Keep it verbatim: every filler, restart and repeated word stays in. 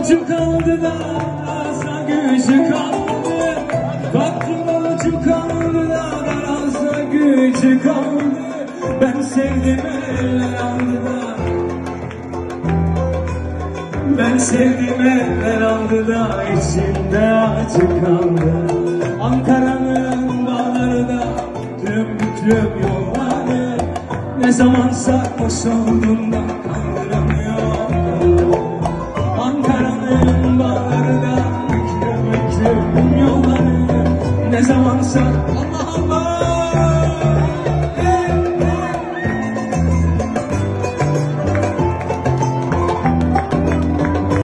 ucu kaldı da asa gücü kaldı. Baktım ucu kaldı da asa gücü kaldı. Ben sevdim eller aldı da, ben sevdim eller aldı da içimde acı kaldı. Ankara'nın bağları da tüm tüm yolları ne zaman sarhoş olduğundan kaldıramıyor. Ankara'nın bağları da tüm tüm yolları ne zaman sarhoş